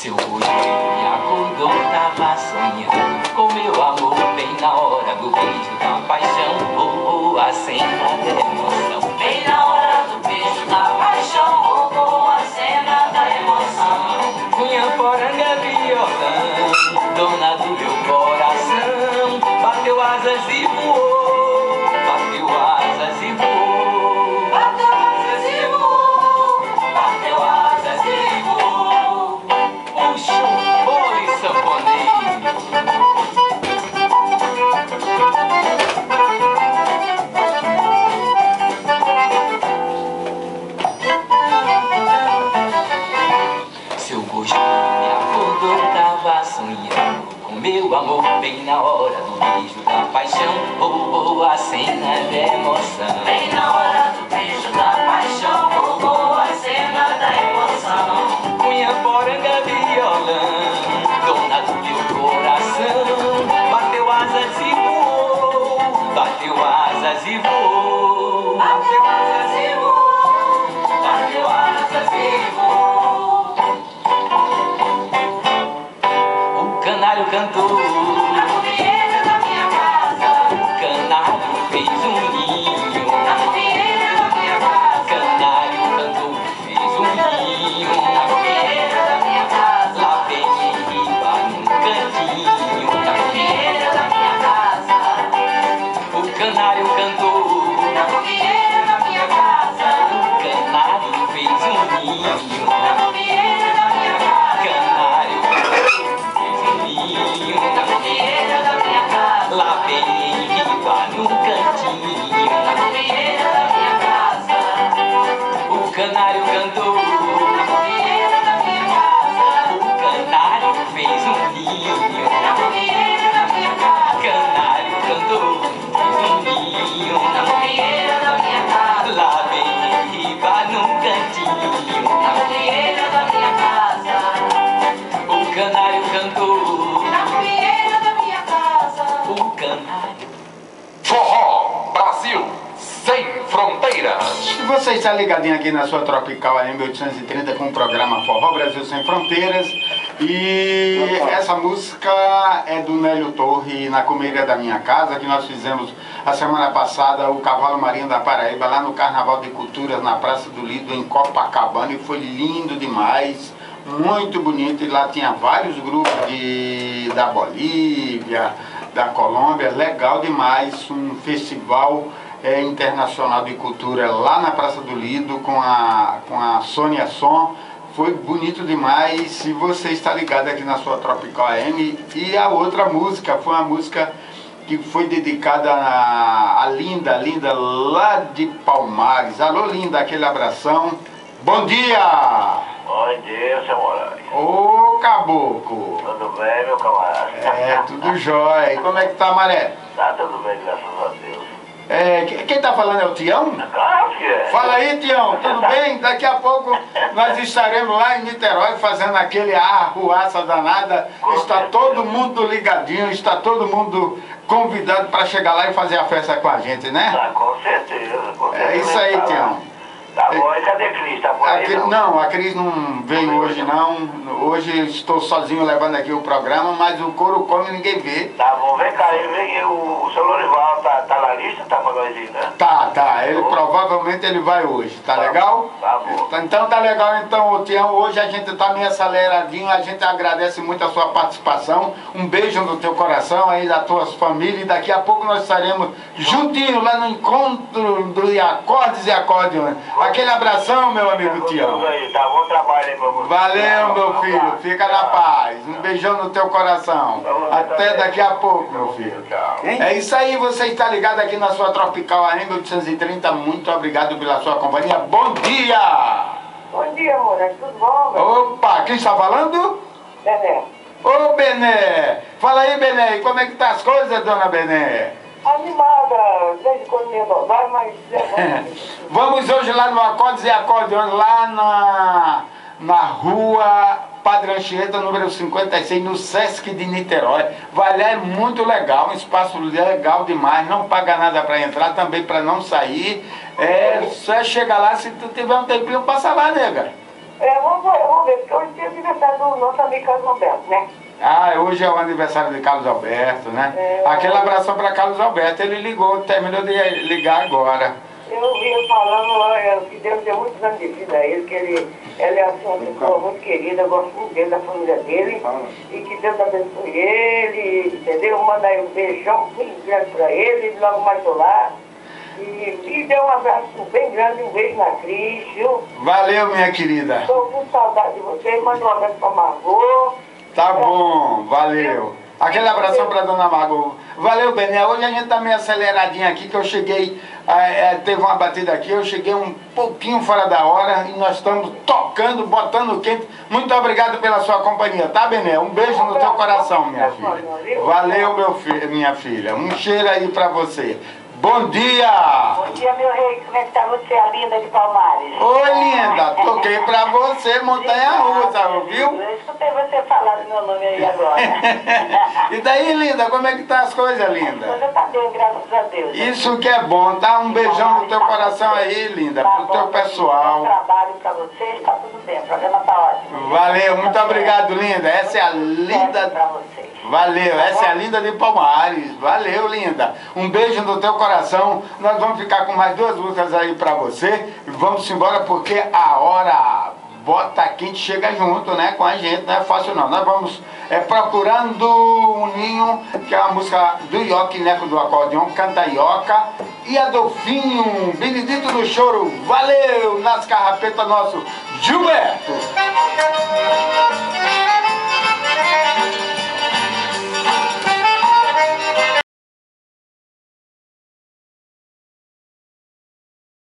Seu rosto me acordou, tava sonhando com meu amor, bem na hora do beijo da paixão. Oh, oh, a cena da emoção. Bem na hora do beijo da paixão. Oh, oh, a cena da emoção. Cunha, poranga, violão, dona do meu coração, bateu asas e voou, bateu asas e voou, bateu asas e voou, bateu asas e voou. Puxa o bolo e sanfonês. Seu gosto me acordou, tava sonhando com meu amor, bem na hora do beijo da paixão. Oh, oh, a cena da emoção. Bem na hora do beijo da paixão. Oh, oh, a cena da emoção. Cunha, poranga, violão, dona do meu coração, bateu asas e voou, bateu asas e voou, bateu asas e voou, bateu asas e voou. O canário cantou na fogueira da minha casa. O canário fez um ninho na fogueira da minha casa. O canário cantou, fez um ninho na fogueira da minha casa. Lá bem em riba, num cantinho na fogueira da minha casa. O canário cantou na fogueira da minha casa. O canário fez um ninho na fogueira da minha casa. Canário na fogueira da minha casa. Lá bem em riba, num cantinho na fogueira da minha casa. O canário cantou na fogueira da minha casa. O canário fez um ninho na fogueira da minha casa. O canário cantou, fez um ninho na fogueira da minha casa. Lá bem em riba, num cantinho na fogueira da minha casa. O canário cantou na fogueira da minha casa. O canário. Forró Brasil sem fronteiras. E você está ligadinho aqui na sua Tropical AM 830 com o programa Forró Brasil Sem Fronteiras. E essa música é do Nélio Torre, Na Comeira da Minha Casa, que nós fizemos a semana passada, o Cavalo Marinho da Paraíba, lá no Carnaval de Culturas, na Praça do Lido, em Copacabana, e foi lindo demais, muito bonito. E lá tinha vários grupos da Bolívia, da Colômbia, legal demais, um festival internacional de cultura lá na Praça do Lido com a Sônia Som. Foi bonito demais. E você está ligado aqui na sua Tropical AM. E a outra música foi uma música que foi dedicada a Linda, Linda lá de Palmares. Alô, Linda, aquele abração. Bom dia! Bom dia, seu Moraes. Ô, caboclo! Tudo bem, meu camarada? Tudo jóia. E como é que tá, Maré? Tá tudo bem, graças a Deus. Quem tá falando é o Tião? Claro que é. Fala aí, Tião, tudo bem? Daqui a pouco nós estaremos lá em Niterói fazendo aquele arruaça danada. Está todo mundo ligadinho, está todo mundo convidado para chegar lá e fazer a festa com a gente, né? Tá, com certeza, com certeza. É isso aí, Tião. Tá bom, e cadê Cris? Tá por aí, Não, a Cris não veio hoje não. Hoje estou sozinho levando aqui o programa, mas o couro come e ninguém vê. Tá bom, vem cá, o seu Lorival tá na lista, tá pra nós ir, né? Tá, ele provavelmente ele vai hoje, tá legal? Tá bom. Então tá legal, então, Tião, hoje a gente tá meio aceleradinho, a gente agradece muito a sua participação, um beijo no teu coração aí, da tua família, e daqui a pouco nós estaremos juntinhos lá no encontro do Acordes e Acordeões. Aquele abração, meu amigo Tião. Tá bom trabalho aí pra você. Valeu, meu filho, fica na paz, um beijão no teu coração, até daqui a pouco, meu filho. É isso aí, você está ligado aqui na sua Tropical AM 830, muito obrigado pela sua companhia, bom dia! Bom dia, amor, tudo bom? Opa, quem está falando? Bené. Ô, Bené, fala aí, Bené, e como é que tá as coisas, dona Bené? Animada, desde quando me vai, mas Vamos hoje lá no Acordes e Acordeões, lá na rua Padre Anchieta, número 56, no Sesc de Niterói. É muito legal, um espaço legal demais, não paga nada para entrar, também para não sair. Só chega lá, se tu tiver um tempinho, passa lá, nega. Vamos ver, porque hoje tem aniversário do nosso amigo Carlos Alberto, né? Ah, hoje é o aniversário de Carlos Alberto, né? Aquele abração para Carlos Alberto, ele ligou, terminou de ligar agora. Eu vi ele falando que Deus deu muitos anos de vida a ele, que ele é assim, uma pessoa muito querida, eu gosto muito dele, da família dele, e que Deus abençoe ele, entendeu? Manda aí um beijão bem grande para ele, logo mais do lá. E dê um abraço bem grande, um beijo na Cris, viu? Valeu, minha querida. Estou com saudade de você, manda um abraço para Margot. Tá bom, valeu. Aquele abração para dona Margot. Valeu, Bené. Hoje a gente tá meio aceleradinho aqui, que eu cheguei, teve uma batida aqui, eu cheguei um pouquinho fora da hora e nós estamos tocando, botando quente. Muito obrigado pela sua companhia, tá, Bené? Um beijo no teu coração, minha filha. Valeu, minha filha. Um cheiro aí para você. Bom dia! Bom dia, meu rei. Como é que tá você, a linda de Palmares? Oi, linda. Toquei pra você, montanha-russa, viu? Eu escutei você falar do meu nome aí agora. E daí, linda, como é que tá as coisas, linda? Você tá bem, graças a Deus. Isso que é bom, tá? Um beijão no teu coração aí, linda, pro teu pessoal. Bom trabalho pra vocês, tá tudo bem. O programa tá ótimo. Valeu, muito obrigado, linda. Essa é a linda... Pra vocês. Valeu, essa é a linda de Palmares. Valeu, linda. Um beijo no teu coração. Nós vamos ficar com mais duas músicas aí pra você. Vamos embora porque a hora bota quente chega junto, né? Com a gente, não é fácil não. Nós vamos procurando um ninho, que é uma música do Ioca, Neco do acordeão, canta Ioca. E a Dolfinho, Benedito do Choro. Valeu, nas carrapetas nosso Gilberto.